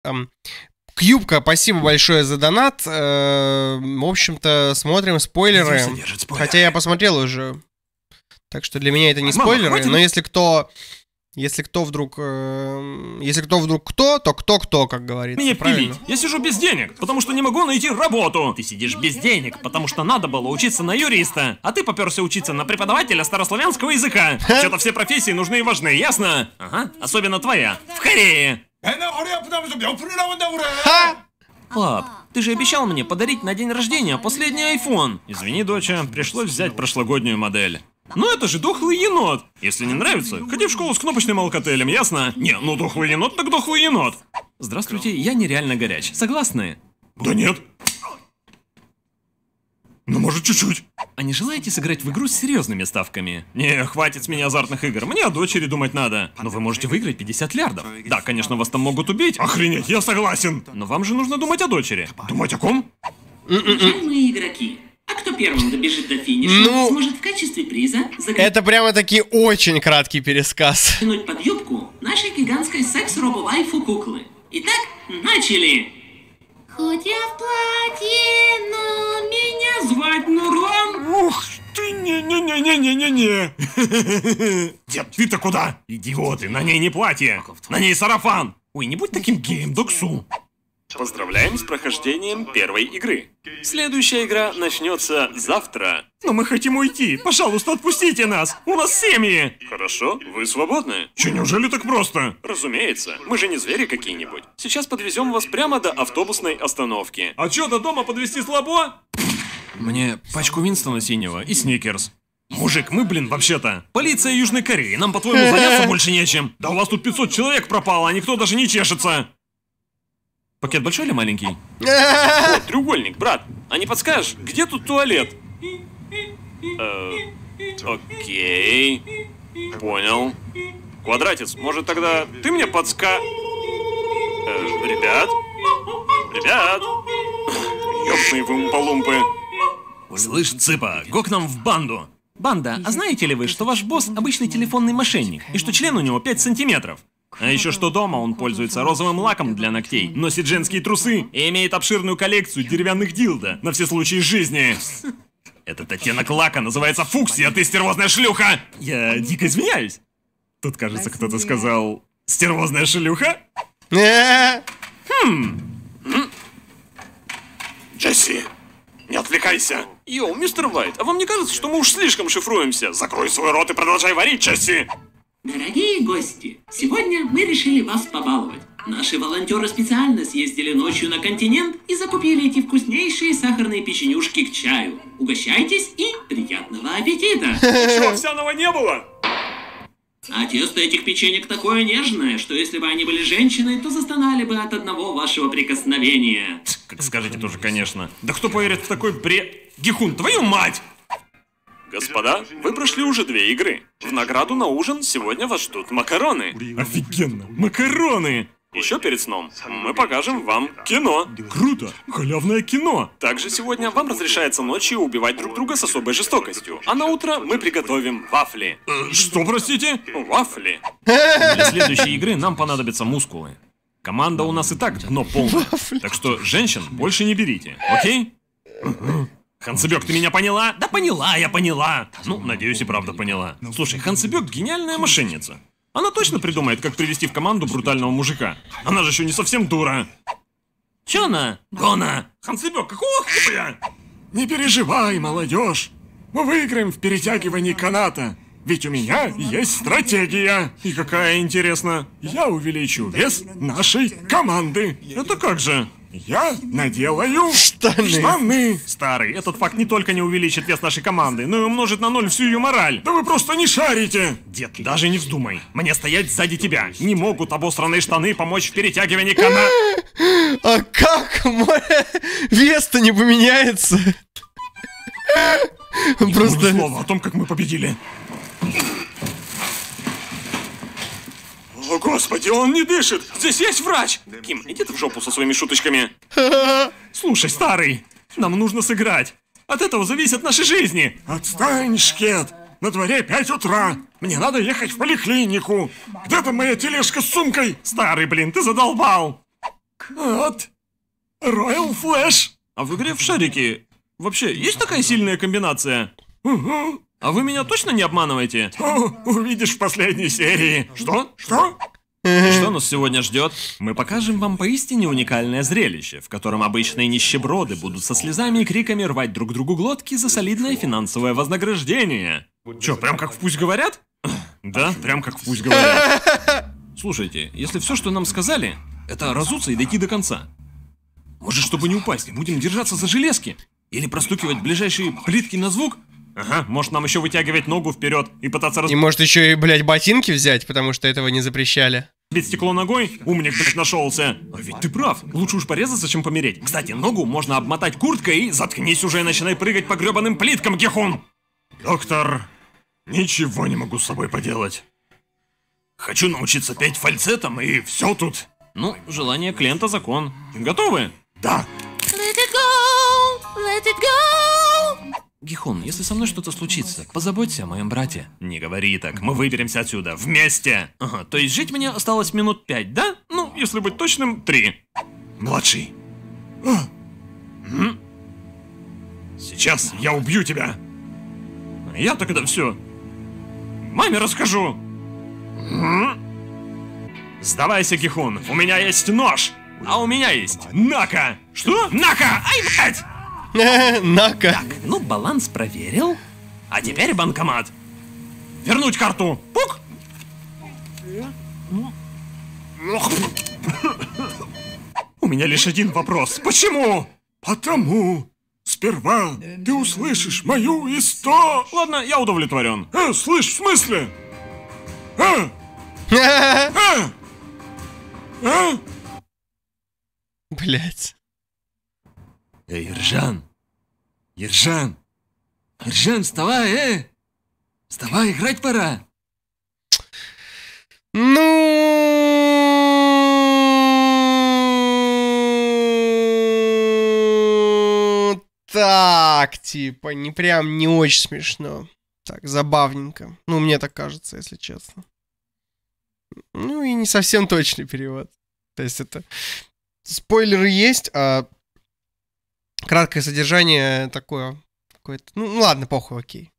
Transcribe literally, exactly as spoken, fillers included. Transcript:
Эм, Кьюбка, спасибо большое за донат. Э, в общем-то, смотрим спойлеры. спойлеры. Хотя я посмотрел уже. Так что для меня это не спойлеры. Мама, но если кто... Если кто вдруг... Э, если кто вдруг кто, то кто-кто, как говорится. Меня правильно? пилить. Я сижу без денег, потому что не могу найти работу. Ты сидишь без денег, потому что надо было учиться на юриста. А ты попёрся учиться на преподавателя старославянского языка. Что-то все профессии нужны и важны, ясно? Ага, особенно твоя. В Корее. Ха! Пап, ты же обещал мне подарить на день рождения последний айфон. Извини, доча, пришлось взять прошлогоднюю модель. Ну это же дохлый енот. Если не нравится, ходи в школу с кнопочным алкотелем, ясно? Не, ну дохлый енот, так дохлый енот. Здравствуйте, я нереально горяч. Согласны? Да нет. Ну, может, чуть-чуть. А не желаете сыграть в игру с серьезными ставками? Не, хватит с меня азартных игр. Мне о дочери думать надо. Но вы можете выиграть пятьдесят лярдов. Да, конечно, вас там могут убить. Охренеть, я согласен. Но вам же нужно думать о дочери. Думать о ком? Уважаемые игроки, а кто первым добежит до финиша, Ну, сможет в качестве приза Это прямо-таки очень краткий пересказ. заглянуть под юбку нашей гигантской секс-робо-вайфу куклы. Итак, начали! Хоть я в платье, но меня звать Нурон. Ух ты, не-не-не-не-не-не-не. Дед, ты-то куда? Идиоты, на ней не платье. На ней сарафан. Ой, не будь таким геем, Доксу. Поздравляем с прохождением первой игры. Следующая игра начнется завтра. Но мы хотим уйти. Пожалуйста, отпустите нас. У нас семьи. Хорошо, вы свободны. Че, неужели так просто? Разумеется. Мы же не звери какие-нибудь. Сейчас подвезем вас прямо до автобусной остановки. А чё, до дома подвезти слабо? Мне пачку Винстона синего и сникерс. Мужик, мы, блин, вообще-то полиция Южной Кореи. Нам, по-твоему, заняться больше нечем. Да у вас тут пятьсот человек пропало, а никто даже не чешется. Пакет большой или маленький? О, треугольник, брат. А не подскажешь, где тут туалет? Э, окей. Понял. Квадратец, может тогда ты мне подска... Э, ребят? Ребят? Ёбаные вы умполумпы. Слышь, цыпа, го к нам в банду. Банда, а знаете ли вы, что ваш босс обычный телефонный мошенник, и что член у него пять сантиметров? А еще что дома он пользуется розовым лаком для ногтей, носит женские трусы и имеет обширную коллекцию деревянных дилдо на все случаи жизни. Этот оттенок лака называется фуксия, а ты стервозная шлюха! Я дико извиняюсь. Тут, кажется, кто-то сказал «стервозная шлюха»? Хм. Джесси, не отвлекайся. Йоу, мистер Уайт, а вам не кажется, что мы уж слишком шифруемся? Закрой свой рот и продолжай варить, Джесси. Дорогие гости, сегодня мы решили вас побаловать. Наши волонтеры специально съездили ночью на континент и закупили эти вкуснейшие сахарные печенюшки к чаю. Угощайтесь и приятного аппетита! Чего, овсяного не было? А тесто этих печенек такое нежное, что если бы они были женщиной, то застонали бы от одного вашего прикосновения. Как скажете тоже, конечно. Да кто поверит в такой бред? Гихун, твою мать! Господа, вы прошли уже две игры. В награду на ужин сегодня вас ждут макароны. Офигенно, макароны! Еще перед сном мы покажем вам кино. Круто, халявное кино. Также сегодня вам разрешается ночью убивать друг друга с особой жестокостью. А на утро мы приготовим вафли. Э, что, простите? Вафли. Для следующей игры нам понадобятся мускулы. Команда у нас и так дно полное. Так что женщин больше не берите, окей? Хансебек, ты меня поняла? Да поняла, я поняла. Ну, надеюсь, и правда поняла. Слушай, Хансебек гениальная мошенница. Она точно придумает, как привести в команду брутального мужика. Она же еще не совсем дура. Че она? Гона! Хансебек, какого хуя? Не переживай, молодежь. Мы выиграем в перетягивании каната. Ведь у меня есть стратегия. И какая, интересно? Я увеличу вес нашей команды. Это как же? Я наделаю Штаны. штаны. Старый, этот факт не только не увеличит вес нашей команды, но и умножит на ноль всю ее мораль. Да вы просто не шарите. Дед, даже не вздумай. Мне стоять сзади тебя. Не могут обосранные штаны помочь в перетягивании каната. А как мой вес-то не поменяется? Просто... Просто... Ни слова о том, как мы победили. О, господи, он не дышит! Здесь есть врач! Ким, иди ты в жопу со своими шуточками. Слушай, старый, нам нужно сыграть. От этого зависят наши жизни. Отстань, шкет. На дворе пять утра. Мне надо ехать в поликлинику. Где там моя тележка с сумкой? Старый, блин, ты задолбал. Вот. Royal Flash. А в игре в шарики вообще есть такая сильная комбинация? Угу. А вы меня точно не обманываете? О, увидишь в последней серии. Что? Что? И что нас сегодня ждет? Мы покажем вам поистине уникальное зрелище, в котором обычные нищеброды будут со слезами и криками рвать друг другу глотки за солидное финансовое вознаграждение. Чё, прям как в «Пусть говорят»? Да, прям как в «Пусть говорят». Слушайте, если все, что нам сказали, это разуться и дойти до конца. Может, чтобы не упасть, будем держаться за железки? Или простукивать ближайшие плитки на звук? Ага, может нам еще вытягивать ногу вперед и пытаться И может еще и, блядь, ботинки взять, потому что этого не запрещали. разбить стекло ногой? Умник, блядь, нашелся. А ведь ты прав. Лучше уж порезаться, чем помереть. Кстати, ногу можно обмотать курткой и заткнись уже и начинай прыгать по гребаным плиткам, Гехун. Доктор, ничего не могу с собой поделать. Хочу научиться петь фальцетом, и все тут. Ну, желание клиента закон. Готовы? Да. Let it go, let it go. Гихун, если со мной что-то случится, позаботься о моем брате. Не говори так, мы выберемся отсюда вместе. Ага, то есть жить мне осталось минут пять, да? Ну, если быть точным, три. Младший. А. М? Сейчас я убью тебя. Я тогда все. Маме расскажу. Сдавайся, Гихун, у меня есть нож, а у меня есть Нака. Что? Нака! Ай, блядь! На-ка. Ну, баланс проверил. А теперь банкомат. Вернуть карту. Пук! У меня лишь один вопрос. Почему? Потому. Сперва ты услышишь мою историю. Ладно, я удовлетворен. А, слышь, в смысле? А? А? А? Блять. Эй, Ержан. Ержан. Ержан, вставай, э! Вставай, играть пора. Ну, так, типа, не прям не очень смешно. Так, забавненько. Ну, мне так кажется, если честно. Ну, и не совсем точный перевод. То есть это... Спойлеры есть, а краткое содержание такое... Какое-то... Ну, ладно, похуй, окей.